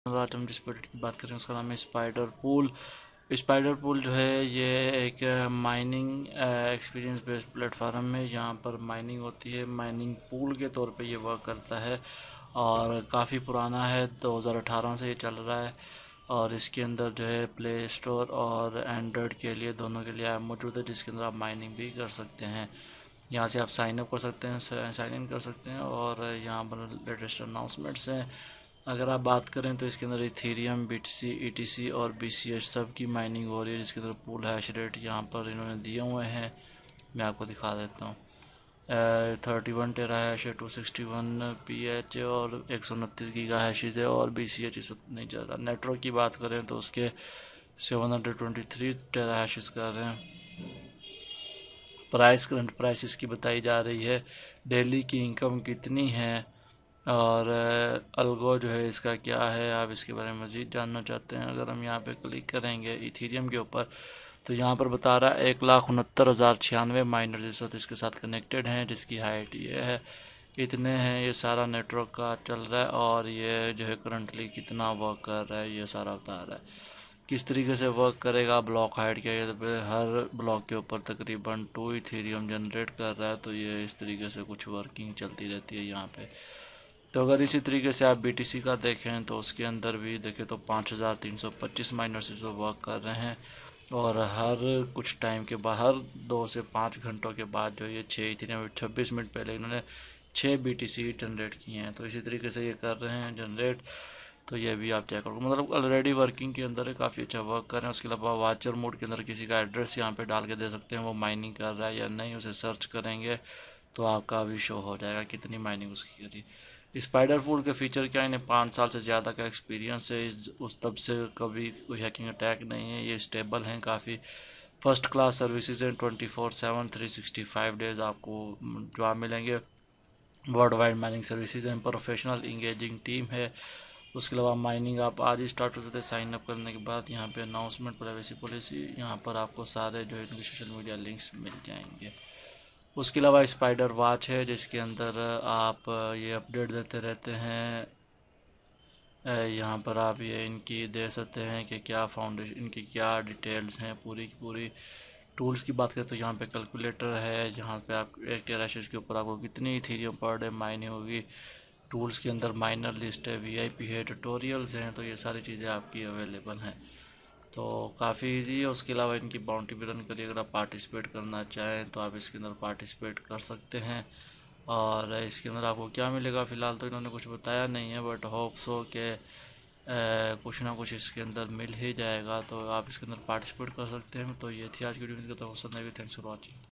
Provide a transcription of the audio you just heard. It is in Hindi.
आज हम जिस प्रोडक्ट की बात करें उसका नाम है स्पाइडर पूल। स्पाइडर पूल जो है ये एक माइनिंग एक्सपीरियंस बेस्ड प्लेटफॉर्म है। यहाँ पर माइनिंग होती है, माइनिंग पूल के तौर पे ये वर्क करता है और काफ़ी पुराना है, 2018 से ये चल रहा है। और इसके अंदर जो है प्ले स्टोर और एंड्रॉयड के लिए दोनों के लिए ऐप मौजूद है, जिसके अंदर आप माइनिंग भी कर सकते हैं। यहाँ से आप साइन अप कर सकते हैं, साइन इन कर सकते हैं और यहाँ पर लेटेस्ट अनाउंसमेंट्स हैं। अगर आप बात करें तो इसके अंदर इथेरियम, बीटीसी, ईटीसी और बीसीएच सब की माइनिंग हो रही है, जिसके अंदर पूल हैश रेट यहाँ पर इन्होंने दिए हुए हैं। मैं आपको दिखा देता हूँ। 31 टेरा हैश है, 261 पीएच और 129 गीगा हैशेज है और बीसीएच इस वक्त नहीं चल रहा। नेटवर्क की बात करें तो उसके 723 टेरा हैशेज कर रहे हैं। प्राइस, करंट प्राइस इसकी बताई जा रही है, डेली की इनकम कितनी है और अल्गो जो है इसका क्या है। आप इसके बारे में मज़ीद जानना चाहते हैं, अगर हम यहाँ पे क्लिक करेंगे इथीरियम के ऊपर तो यहाँ पर बता रहा है 1,69,096 माइनर इस वक्त इसके साथ कनेक्टेड हैं, जिसकी हाइट ये है, इतने हैं। ये सारा नेटवर्क का चल रहा है और ये जो है करंटली कितना वर्क कर रहा है ये सारा बता रहा है। किस तरीके से वर्क करेगा, ब्लॉक हाइट क्या है, तो हर ब्लॉक के ऊपर तकरीबन 2 इथेरियम जनरेट कर रहा है। तो ये इस तरीके से कुछ वर्किंग चलती रहती है यहाँ पे। तो अगर इसी तरीके से आप बीटीसी का देखें तो उसके अंदर भी देखें तो 5,325 माइनर्स जो वर्क कर रहे हैं और हर कुछ टाइम के बाद, हर 2 से 5 घंटों के बाद जो ये 6 इथेरियम, 26 मिनट पहले इन्होंने 6 बीटीसी जनरेट किए हैं। तो इसी तरीके से ये कर रहे हैं जनरेट। तो ये भी आप चेक करो, मतलब ऑलरेडी वर्किंग के अंदर है, काफ़ी अच्छा वर्क कर रहे हैं। उसके अलावा वाचर मोड के अंदर किसी का एड्रेस यहाँ पे डाल के दे सकते हैं, वो माइनिंग कर रहा है या नहीं, उसे सर्च करेंगे तो आपका भी शो हो जाएगा कितनी माइनिंग उसकी करी। स्पाइडर पूल के फीचर क्या है, इन्हें 5 साल से ज़्यादा का एक्सपीरियंस है, उस तब से कभी कोई हैकिंग अटैक नहीं है, ये स्टेबल हैं काफ़ी। फर्स्ट क्लास सर्विसेज हैं, 24/7 365 डेज आपको जॉब मिलेंगे। वर्ल्ड वाइड माइनिंग सर्विसेज हैं, प्रोफेशनल इंगेजिंग टीम है। उसके अलावा माइनिंग आप आज ही स्टार्ट कर सकते हैं साइन अप करने के बाद। यहाँ पे अनाउंसमेंट, प्राइवेसी पॉलिसी, यहाँ पर आपको सारे जो है इनके सोशल मीडिया लिंक्स मिल जाएंगे। उसके अलावा स्पाइडर वॉच है, जिसके अंदर आप ये अपडेट देते रहते हैं। यहाँ पर आप ये इनकी दे सकते हैं कि क्या फाउंडेशन, इनकी क्या डिटेल्स हैं पूरी की पूरी। टूल्स की बात करें तो यहाँ पे कैलकुलेटर है, जहाँ पे आप एक टेराशेष के ऊपर आपको कितनी इथेरियम पर डे माइनिंग होगी। टूल्स के अंदर माइनर लिस्ट है, वीआईपी है, ट्यूटोरियल्स हैं, तो ये सारी चीज़ें आपकी अवेलेबल हैं। तो काफ़ी इजी है। उसके अलावा इनकी बाउंटी भी रन करिए, अगर आप पार्टिसिपेट करना चाहें तो आप इसके अंदर पार्टिसिपेट कर सकते हैं। और इसके अंदर आपको क्या मिलेगा, फ़िलहाल तो इन्होंने कुछ बताया नहीं है, बट होप्स हो कि कुछ ना कुछ इसके अंदर मिल ही जाएगा। तो आप इसके अंदर पार्टिसिपेट कर सकते हैं। तो ये थी आज की वीडियो, पसंद आई, थैंक्स फॉर वॉचिंग।